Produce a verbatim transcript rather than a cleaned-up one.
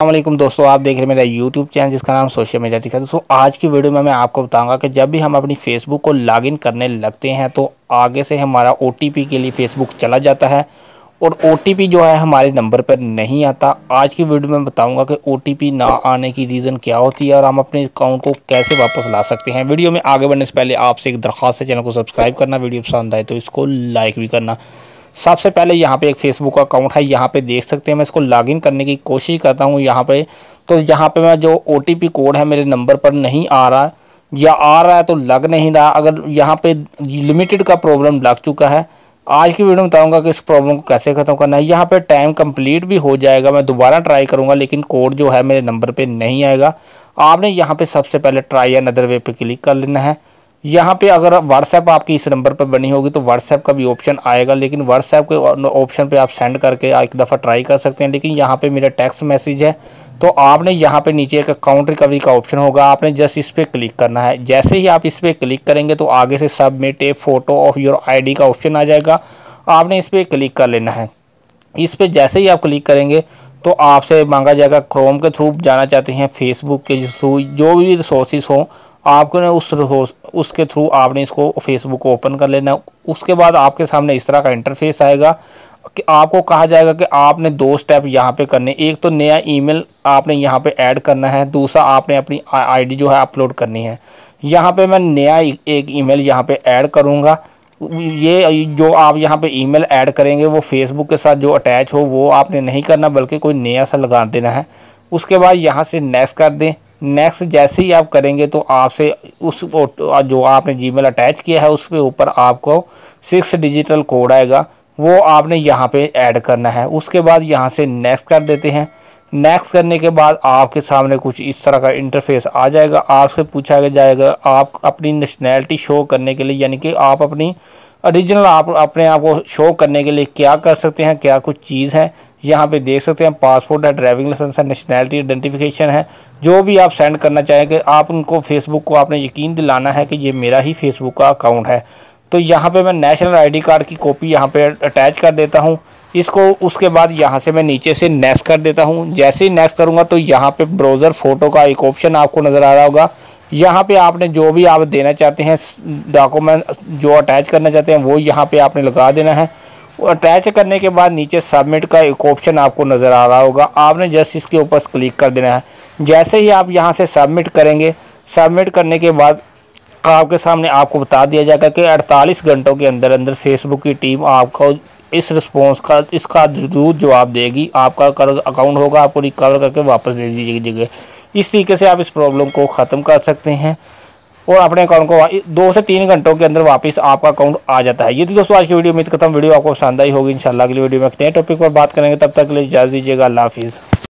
अस्सलाम वालेकुम दोस्तों, आप देख रहे हैं मेरा यूट्यूब चैनल जिसका नाम सोशल मीडिया टिक्स है। दोस्तों आज की वीडियो में मैं आपको बताऊंगा कि जब भी हम अपनी फेसबुक को लॉगिन करने लगते हैं तो आगे से हमारा ओटीपी के लिए फेसबुक चला जाता है और ओटीपी जो है हमारे नंबर पर नहीं आता। आज की वीडियो में बताऊंगा कि ओटीपी ना आने की रीज़न क्या होती है और हम अपने अकाउंट को कैसे वापस ला सकते हैं। वीडियो में आगे बढ़ने से पहले आपसे एक दरख्वास्त है, चैनल को सब्सक्राइब करना, वीडियो पसंद आए तो इसको लाइक भी करना। सबसे पहले यहाँ पे एक फेसबुक अकाउंट है, यहाँ पे देख सकते हैं मैं इसको लॉगिन करने की कोशिश करता हूँ यहाँ पे। तो यहाँ पे मैं जो ओटीपी कोड है मेरे नंबर पर नहीं आ रहा या आ रहा है तो लग नहीं रहा। अगर यहाँ पे लिमिटेड का प्रॉब्लम लग चुका है, आज की वीडियो में बताऊंगा कि इस प्रॉब्लम को कैसे खत्म करना है। यहाँ पे टाइम कंप्लीट भी हो जाएगा, मैं दोबारा ट्राई करूँगा लेकिन कोड जो है मेरे नंबर पर नहीं आएगा। आपने यहाँ पे सबसे पहले ट्राई अनदर वे पे क्लिक कर लेना है। यहाँ पे अगर व्हाट्सएप आपकी इस नंबर पर बनी होगी तो व्हाट्सएप का भी ऑप्शन आएगा, लेकिन व्हाट्सएप के ऑप्शन पे आप सेंड करके एक दफ़ा ट्राई कर सकते हैं। लेकिन यहाँ पे मेरा टेक्स्ट मैसेज है तो आपने यहाँ पे नीचे एक अकाउंट रिकवरी का ऑप्शन होगा, आपने जस्ट इस पर क्लिक करना है। जैसे ही आप इस पर क्लिक करेंगे तो आगे से submit a photo of your I का ऑप्शन आ जाएगा, आपने इस पर क्लिक कर लेना है। इस पर जैसे ही आप क्लिक करेंगे तो आपसे मांगा जाएगा क्रोम के थ्रू जाना चाहते हैं, फेसबुक के थ्रू, जो भी रिसोर्सेज हों आपको ने उस उसके थ्रू आपने इसको फेसबुक को ओपन कर लेना। उसके बाद आपके सामने इस तरह का इंटरफेस आएगा कि आपको कहा जाएगा कि आपने दो स्टेप यहाँ पे करने। एक तो नया ईमेल आपने यहाँ पे ऐड करना है, दूसरा आपने अपनी आईडी जो है अपलोड करनी है। यहाँ पे मैं नया एक ईमेल यहाँ पे ऐड करूँगा। ये जो आप यहाँ पे ईमेल ऐड करेंगे वो फेसबुक के साथ जो अटैच हो वो आपने नहीं करना, बल्कि कोई नया सा लगा देना है। उसके बाद यहाँ से नेक्स्ट कर दें। नेक्स्ट जैसे ही आप करेंगे तो आपसे उस जो आपने जीमेल अटैच किया है उसके ऊपर आपको सिक्स डिजिटल कोड आएगा, वो आपने यहाँ पे ऐड करना है। उसके बाद यहाँ से नेक्स्ट कर देते हैं। नेक्स्ट करने के बाद आपके सामने कुछ इस तरह का इंटरफेस आ जाएगा। आपसे पूछा जाएगा आप अपनी नेशनैलिटी शो करने के लिए, यानी कि आप अपनी ओरिजिनल आप अपने आप को शो करने के लिए क्या कर सकते हैं, क्या कुछ चीज़ है। यहाँ पे देख सकते हैं पासपोर्ट है, ड्राइविंग लाइसेंस है, नेशनैलिटी आइडेंटिफिकेशन है, जो भी आप सेंड करना चाहेंगे। आप उनको फेसबुक को आपने यकीन दिलाना है कि ये मेरा ही फेसबुक का अकाउंट है। तो यहाँ पे मैं नेशनल आईडी कार्ड की कॉपी यहाँ पे अटैच कर देता हूँ इसको। उसके बाद यहाँ से मैं नीचे से नेक्स्ट कर देता हूँ। जैसे ही नेक्स्ट करूँगा तो यहाँ पे ब्राउज़र फ़ोटो का एक ऑप्शन आपको नज़र आ रहा होगा। यहाँ पे आपने जो भी आप देना चाहते हैं डॉक्यूमेंट जो अटैच करना चाहते हैं वो यहाँ पे आपने लगा देना है। अटैच करने के बाद नीचे सबमिट का एक ऑप्शन आपको नज़र आ रहा होगा, आपने जस्ट इसके ऊपर क्लिक कर देना है। जैसे ही आप यहाँ से सबमिट करेंगे, सबमिट करने के बाद आपके सामने आपको बता दिया जाएगा कि अड़तालीस घंटों के अंदर अंदर फेसबुक की टीम आपको इस रिस्पॉन्स का इसका जरूर जवाब देगी। आपका अकाउंट होगा आपको रिकवर करके वापस दे दीजिएगा। इस तरीके से आप इस प्रॉब्लम को ख़त्म कर सकते हैं और अपने अकाउंट को दो से तीन घंटों के अंदर वापस आपका अकाउंट आ जाता है। ये थी दोस्तों आज की वीडियो। उम्मीद करता हूं वीडियो आपको पसंद आई होगी। इंशाल्लाह अगली वीडियो में एक नए टॉपिक पर बात करेंगे, तब तक के लिए इजाज़त दीजिएगा। अल्लाह हाफिज़।